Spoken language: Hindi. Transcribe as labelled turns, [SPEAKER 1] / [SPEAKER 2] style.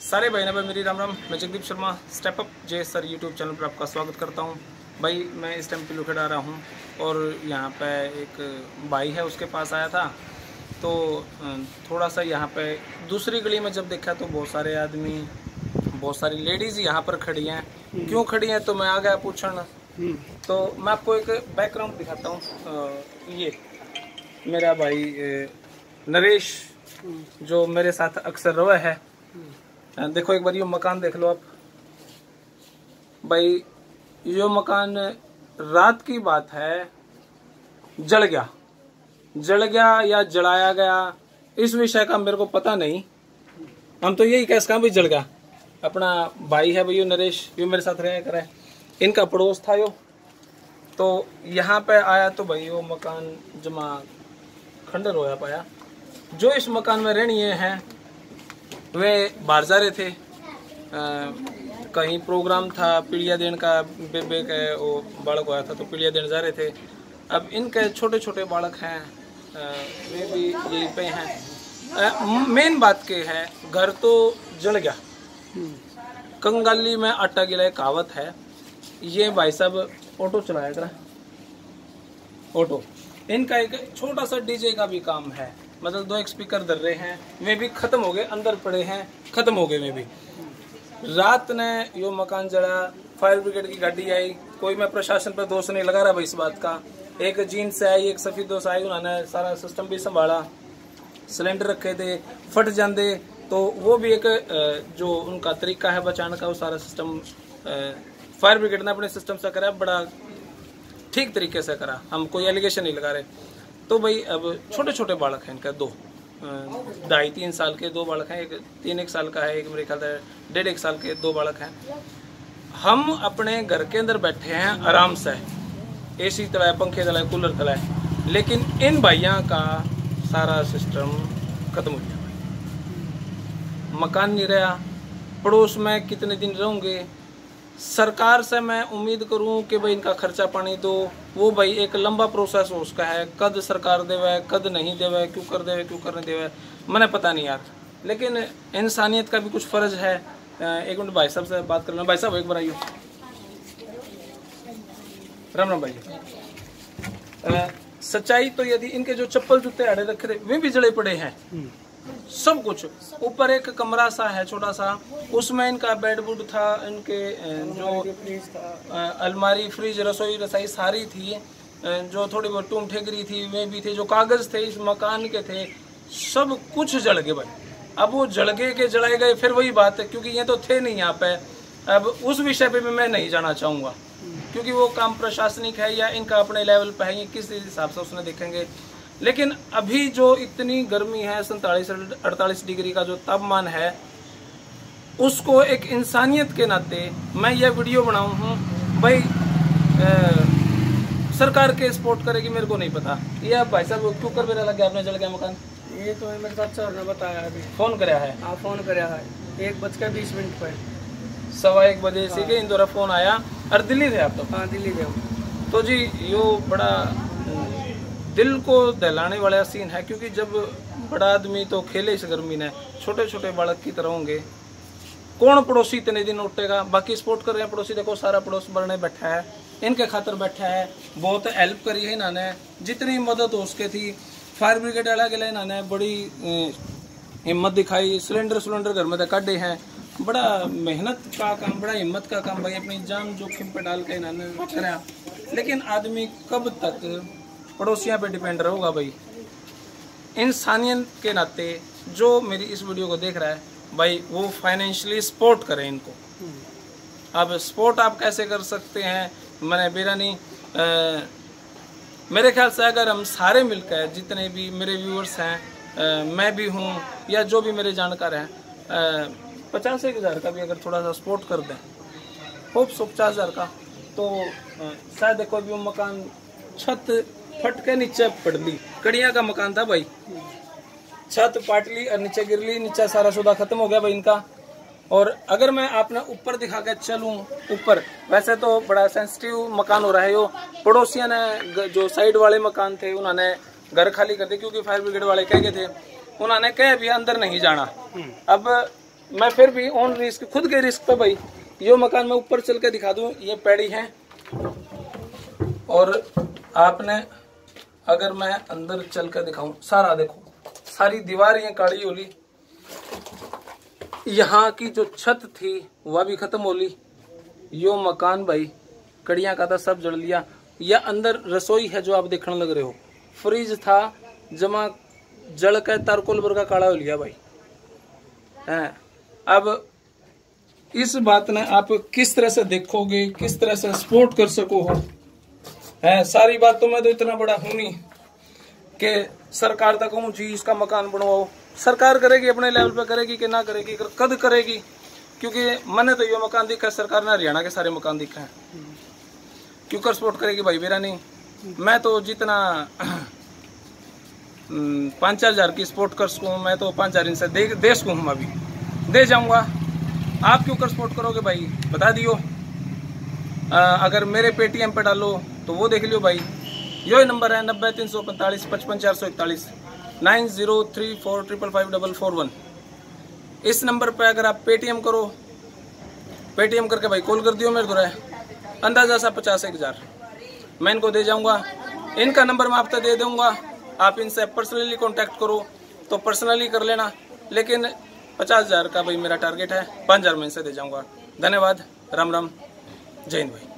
[SPEAKER 1] सारे भाई ने भाई मेरी राम राम। मैं Jagdeep Sharma step up J sir YouTube channel पर आपका स्वागत करता हूं। भाई मैं इस टाइम पिलो खड़ा रहा हूं और यहां पे एक भाई है, उसके पास आया था तो थोड़ा सा यहां पे दूसरी गली में जब देखा तो बहुत सारे आदमी, बहुत सारी लेडीज़ यहां पर खड़ी हैं। क्यों खड़ी हैं तो मैं आ गया पूछना। तो मैं आपको एक बैकग्राउंड दिखाता हूँ। ये मेरा भाई नरेश जो मेरे साथ अक्सर रहा है। देखो एक बार ये मकान देख लो आप भाई। ये मकान रात की बात है, जल गया या जलाया गया, इस विषय का मेरे को पता नहीं। हम तो यही कह भाई जल गया। अपना भाई है भाई यो नरेश, यो मेरे साथ रहा करे, इनका पड़ोस था यो। तो यहाँ पे आया तो भाई वो मकान जमा खंडर होया पाया। जो इस मकान में रहनी हैं वे बाहर जा रहे थे। कहीं प्रोग्राम था पीड़िया देने का, बेबे के वो बालक आया था तो पीड़िया देने जा रहे थे। अब इनके छोटे छोटे बालक हैं, वे भी यहीं पे हैं। मेन बात के है घर तो जल गया, कंगाली में आटा गिला कहावत है। ये भाई साहब ऑटो चलाया करा, ऑटो। इनका एक छोटा सा डीजे का भी काम है, मतलब 2 स्पीकर धर रहे हैं, वे भी खत्म हो गए, अंदर पड़े हैं खत्म हो गए वे भी। रात ने यो मकान जला, फायर ब्रिगेड की गाड़ी आई। कोई मैं प्रशासन पर दोष नहीं लगा रहा भाई इस बात का। एक जीन्स से आई, एक सफेद दोस्त आई, उन्होंने सारा सिस्टम भी संभाला। सिलेंडर रखे थे, फट जाते तो वो भी एक जो उनका तरीका है बचाने का, वो सारा सिस्टम फायर ब्रिगेड ने अपने सिस्टम से करा, बड़ा ठीक तरीके से करा। हम कोई एलिगेशन नहीं लगा रहे। तो भाई अब छोटे छोटे बालक हैं इनका, 2-2.5-3 साल के 2 बालक हैं, एक 3-1 साल का है, एक मेरे ख्याल से 1.5-1 साल के 2 बालक हैं। हम अपने घर के अंदर बैठे हैं आराम से, एसी चलाए, पंखे चलाए, कूलर चलाए, लेकिन इन भाइयों का सारा सिस्टम खत्म हो गया। मकान नहीं रहा, पड़ोस में कितने दिन रहेंगे। सरकार से मैं उम्मीद करूं कि भाई इनका खर्चा पानी दो, वो भाई एक लंबा प्रोसेस हो उसका है। कद सरकार देवे, कद नहीं देवे, क्यों कर देवे, क्यों कर नहीं देवे, मैंने पता नहीं यार। लेकिन इंसानियत का भी कुछ फर्ज है। एक मिनट भाई साहब से बात कर लो। भाई साहब एक बार आइए। राम राम भाई। सच्चाई तो यदि इनके जो चप्पल जूते आड़े रखे थे वे भी जले पड़े हैं, सब कुछ। ऊपर एक कमरा सा है छोटा सा, उसमें इनका बेड वुड था, इनके जो अलमारी, फ्रिज, रसोई रसाई सारी थी। जो थोड़ी बहुत टूम ठेकरी थी वे भी थे, जो कागज थे इस मकान के थे, सब कुछ जल गए भाई। अब वो जल गए के जलाए गए, फिर वही बात है, क्योंकि ये तो थे नहीं यहाँ पे। अब उस विषय पे भी मैं नहीं जाना चाहूँगा, क्योंकि वो काम प्रशासनिक है या इनका अपने लेवल पे है, ये किस हिसाब से उसने देखेंगे। लेकिन अभी जो इतनी गर्मी है, 47-48 डिग्री का जो तापमान है, उसको एक इंसानियत के नाते मैं ये वीडियो बनाऊं हूँ भाई। सरकार के सपोर्ट करेगी मेरे को नहीं पता। ये आप भाई साहब क्यों कर मेरा लग गया आपने जल गया मकान?
[SPEAKER 2] ये तो मेरे साथ सर ने बताया अभी।
[SPEAKER 1] फोन कराया है?
[SPEAKER 2] हाँ फोन कराया है 1:20 पर,
[SPEAKER 1] 1:15 बजे से के इंदौरा फोन आया। और दिल्ली थे आप तो?
[SPEAKER 2] हाँ दिल्ली थे।
[SPEAKER 1] तो जी यो बड़ा दिल को दहलाने वाला सीन है, क्योंकि जब बड़ा आदमी तो खेले इस गर्मी ने, छोटे छोटे बालक की तरह होंगे। कौन पड़ोसी इतने दिन उठेगा? बाकी सपोर्ट कर रहे हैं पड़ोसी, देखो सारा पड़ोस बढ़ने बैठा है, इनके खातर बैठा है। बहुत हेल्प करी है इन्होंने, जितनी मदद हो उसके थी। फायर ब्रिगेड वाला के लिए इन्होंने बड़ी हिम्मत दिखाई, सिलेंडर घर में काटे हैं। बड़ा मेहनत का काम, बड़ा हिम्मत का काम भाई, अपनी जान जोखिम पे डाल के इन्होंने करा। लेकिन आदमी कब तक पड़ोसियों पे डिपेंड रहोगा भाई? इंसानियत के नाते जो मेरी इस वीडियो को देख रहा है भाई, वो फाइनेंशियली सपोर्ट करें इनको। अब सपोर्ट आप कैसे कर सकते हैं मैंने बेरा नहीं। मेरे ख्याल से अगर हम सारे मिलकर, जितने भी मेरे व्यूअर्स हैं, मैं भी हूँ या जो भी मेरे जानकार हैं, 50,000 का भी अगर थोड़ा सा सपोर्ट कर दें, होप 50,000 का, तो शायद देखो अभी वो मकान छत फट के नीचे पड़ ली। कड़िया का मकान था भाई, छत पाट ली और नीचे गिर ली, नीचे सारा सौदा खत्म हो गया भाई इनका। और अगर मैं आपने ऊपर दिखा के चलूं, ऊपर वैसे तो बड़ा सेंसिटिव मकान हो रहा है। यो पड़ोसियों ने जो साइड वाले मकान थे उन्होंने घर खाली कर दिए, क्योंकि फायर ब्रिगेड वाले कह गए थे, उन्होंने कहे भी अंदर नहीं जाना। अब मैं फिर भी ऑन रिस्क, खुद के रिस्क पे भाई यो मकान मैं ऊपर चल के दिखा दूं। ये पैड़ी है और आपने अगर मैं अंदर चल के दिखाऊं, सारा देखो, सारी दीवार ये काली होली, यहाँ की जो छत थी वह भी खत्म होली। यो मकान भाई कड़ियां का था, सब जड़ लिया। या अंदर रसोई है जो आप देखने लग रहे हो, फ्रिज था जमा जड़ के तारकोल वर्गा काला हो लिया भाई है। अब इस बात ने आप किस तरह से देखोगे, किस तरह से सपोर्ट कर सको हो है। सारी बात तो मैं तो इतना बड़ा हूं नहीं कि सरकार तक कहूँ जी इसका मकान बनवाओ। सरकार करेगी अपने लेवल पे, करेगी कि ना करेगी, कद करेगी, क्योंकि मैंने तो ये मकान देखा, सरकार ने हरियाणा के सारे मकान देखे हैं। क्यों कर सपोर्ट करेगी भाई, मेरा नहीं। मैं तो जितना 5-4 हजार की सपोर्ट कर सकूँ, मैं तो 5 हजार इनसे दे सकूँ, हम अभी दे जाऊंगा। आप क्यों कर सपोर्ट करोगे भाई, बता दियो। अगर मेरे पेटीएम पे डालो तो वो देख लियो भाई। यो नंबर है 90-345 55-441 9034555541। इस नंबर पे अगर आप पेटीएम करो, पेटीएम करके भाई कॉल कर दियो मेरे को, अंदाजा सा 50-1 हजार मैं इनको दे जाऊंगा। इनका नंबर मैं आपको दे दूंगा, आप इनसे पर्सनली कांटेक्ट करो तो पर्सनली कर लेना। लेकिन 50 हजार का भाई मेरा टारगेट है, 5 हजार मैं इनसे दे जाऊंगा। धन्यवाद, राम राम, जय हिंद भाई।